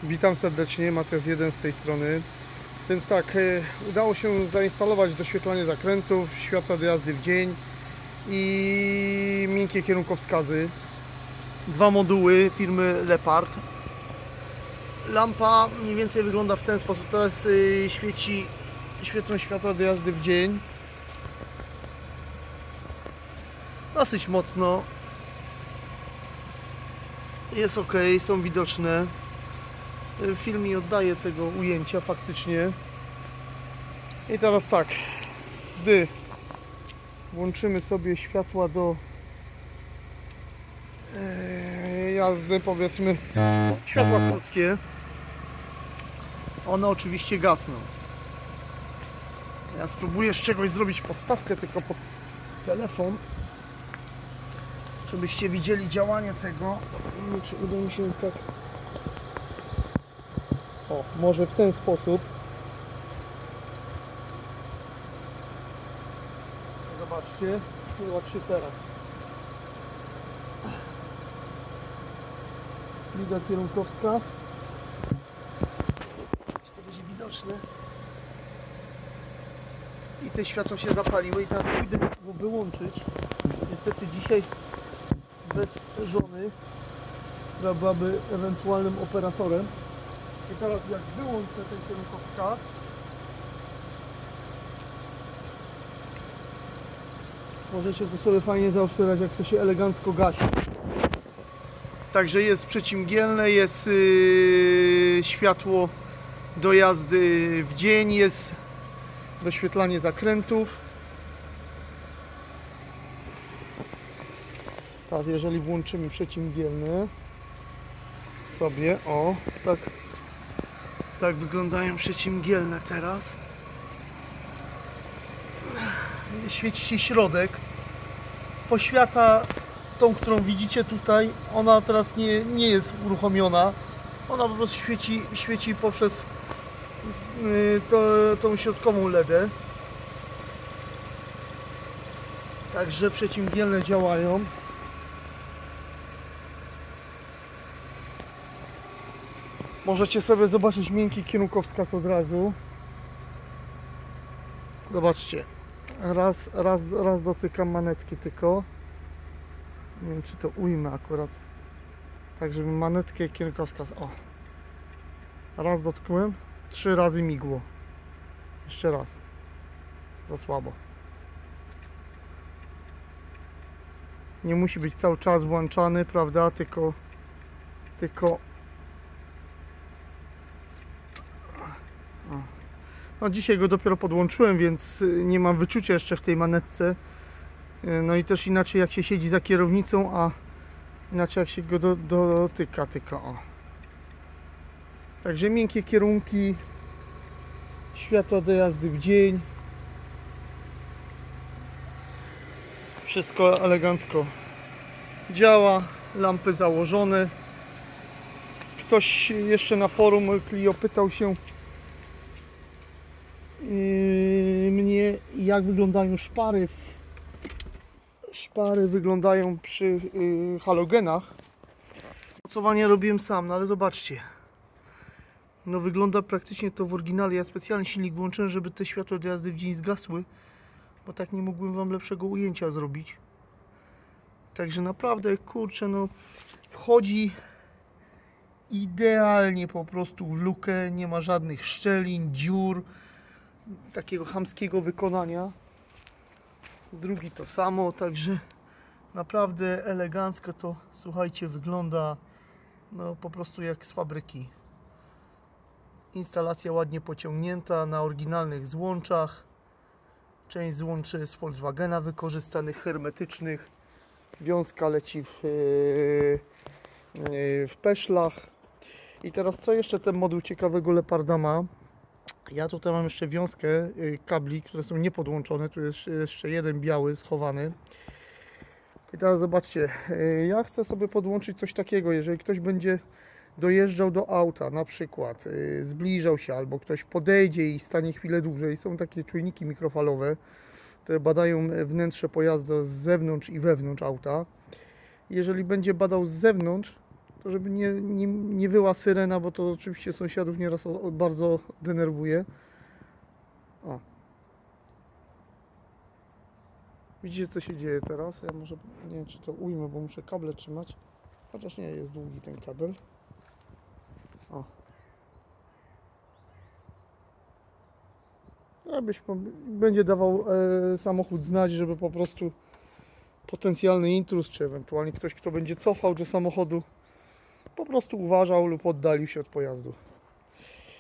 Witam serdecznie, Matthias1 z tej strony. Więc tak, udało się zainstalować doświetlanie zakrętów, światła do jazdy w dzień i miękkie kierunkowskazy. Dwa moduły firmy Leopard. Lampa mniej więcej wygląda w ten sposób. Teraz świecą światła do jazdy w dzień. Dosyć mocno. Jest ok, są widoczne. Film mi oddaje tego ujęcia faktycznie. I teraz tak, gdy włączymy sobie światła do jazdy, powiedzmy światła krótkie, one oczywiście gasną. Ja spróbuję z czegoś zrobić podstawkę tylko pod telefon, żebyście widzieli działanie tego. Nie wiem, czy uda mi się tak. O, może w ten sposób. Zobaczcie teraz. Widać kierunkowskaz. Czy to będzie widoczne? I te światło się zapaliły i teraz pójdę go wyłączyć. Niestety dzisiaj bez żony, która byłaby ewentualnym operatorem. I teraz jak wyłączę ten kierunkowskaz, możecie tu sobie fajnie zaobserwować, jak to się elegancko gasi. Także jest przeciwmgielne, jest światło do jazdy w dzień, jest doświetlanie zakrętów. Teraz jeżeli włączymy przeciwmgielne sobie, o, tak wyglądają przeciwmgielne teraz. Świeci się środek. Poświata tą, którą widzicie tutaj, ona teraz nie jest uruchomiona. Ona po prostu świeci poprzez tą środkową LEDę. Także przeciwmgielne działają. Możecie sobie zobaczyć miękki kierunkowskaz od razu. Zobaczcie. Raz dotykam manetki tylko. Nie wiem, czy to ujmę akurat. Tak, żeby manetkę i kierunkowskaz. O. Raz dotknąłem. 3 razy migło. Jeszcze raz. Za słabo. Nie musi być cały czas włączany, prawda? Tylko no dzisiaj go dopiero podłączyłem, więc nie mam wyczucia jeszcze w tej manetce. No i też inaczej jak się siedzi za kierownicą, a inaczej jak się go dotyka tylko. O. Także miękkie kierunki, światła do jazdy w dzień. Wszystko elegancko działa, lampy założone. Ktoś jeszcze na forum Clio pytał się mnie, jak wyglądają szpary. Szpary wyglądają przy halogenach. Mocowanie robiłem sam, no ale zobaczcie. No wygląda praktycznie to w oryginale. Ja specjalnie silnik włączyłem, żeby te światła do jazdy w dzień zgasły, bo tak nie mogłem wam lepszego ujęcia zrobić. Także naprawdę, kurczę, no wchodzi idealnie po prostu w lukę. Nie ma żadnych szczelin, dziur, takiego chamskiego wykonania. Drugi to samo, także naprawdę elegancko to, słuchajcie, wygląda no po prostu jak z fabryki. Instalacja ładnie pociągnięta na oryginalnych złączach. Część złączy z Volkswagena wykorzystanych, hermetycznych. Wiązka leci w peszlach. I teraz co jeszcze ten moduł ciekawego Leoparda ma? Ja tutaj mam jeszcze wiązkę kabli, które są niepodłączone. Tu jest jeszcze jeden biały schowany. I teraz zobaczcie, ja chcę sobie podłączyć coś takiego, jeżeli ktoś będzie dojeżdżał do auta, na przykład zbliżał się, albo ktoś podejdzie i stanie chwilę dłużej. Są takie czujniki mikrofalowe, które badają wnętrze pojazdu z zewnątrz i wewnątrz auta. Jeżeli będzie badał z zewnątrz, to żeby nie wyła syrena, bo to oczywiście sąsiadów nieraz bardzo denerwuje. O. Widzicie, co się dzieje teraz? Ja może, nie wiem, czy to ujmę, bo muszę kable trzymać. Chociaż nie, jest długi ten kabel. O. Będzie dawał samochód znać, żeby po prostu potencjalny intruz, czy ewentualnie ktoś, kto będzie cofał do samochodu, po prostu uważał lub oddalił się od pojazdu.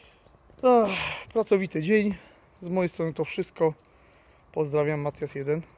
Pracowity dzień. Z mojej strony to wszystko. Pozdrawiam, Matthias 1.